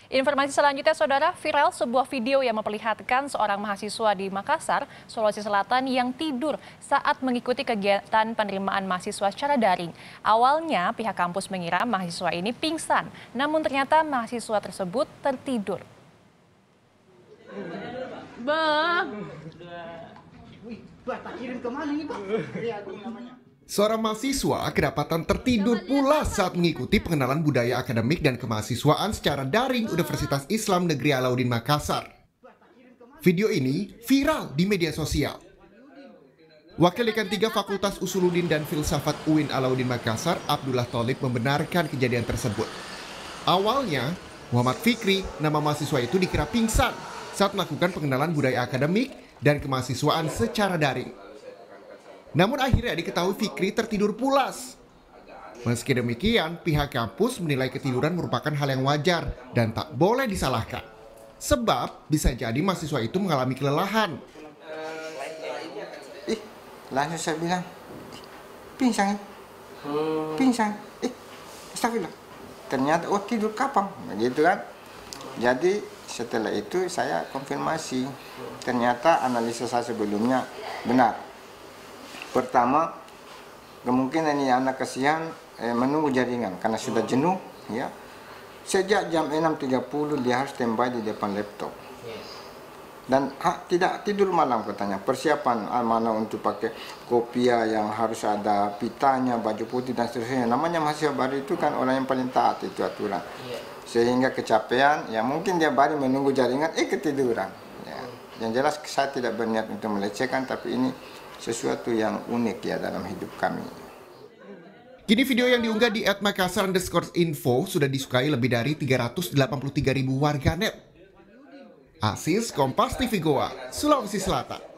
Informasi selanjutnya, Saudara, viral sebuah video yang memperlihatkan seorang mahasiswa di Makassar, Sulawesi Selatan yang tidur saat mengikuti kegiatan penerimaan mahasiswa secara daring. Awalnya, pihak kampus mengira mahasiswa ini pingsan, namun ternyata mahasiswa tersebut tertidur. Seorang mahasiswa kedapatan tertidur pula saat mengikuti pengenalan budaya akademik dan kemahasiswaan secara daring Universitas Islam Negeri Alauddin Makassar. Video ini viral di media sosial. Wakil Dekan 3 Fakultas Usuluddin dan Filsafat UIN Alauddin Makassar, Abdullah Tholib, membenarkan kejadian tersebut. Awalnya, Muhammad Fikri, nama mahasiswa itu dikira pingsan saat melakukan pengenalan budaya akademik dan kemahasiswaan secara daring. Namun akhirnya diketahui Fikri tertidur pulas. Meski demikian, pihak kampus menilai ketiduran merupakan hal yang wajar dan tak boleh disalahkan. Sebab bisa jadi mahasiswa itu mengalami kelelahan. Langsung saya bilang, pingsan, pingsan, astagfirullah. Ternyata, tidur kapang, begitu kan. Jadi setelah itu saya konfirmasi, ternyata analisa saya sebelumnya benar. Pertama, kemungkinan ini anak kasihan menunggu jaringan karena sudah jenuh, ya. Sejak jam 6.30 dia harus standby di depan laptop. Dan tidak tidur malam katanya. Persiapan mana untuk pakai kopiah yang harus ada pitanya, baju putih dan seterusnya. Namanya mahasiswa baru itu kan orang yang paling taat itu aturan. Sehingga kecapean, ya mungkin dia baru menunggu jaringan, ketiduran. Ya. Yang jelas saya tidak berniat untuk melecehkan, tapi ini sesuatu yang unik ya dalam hidup kami. Kini video yang diunggah di @makassar_info sudah disukai lebih dari 383.000 warganet. Asis, Kompas TV Goa, Sulawesi Selatan.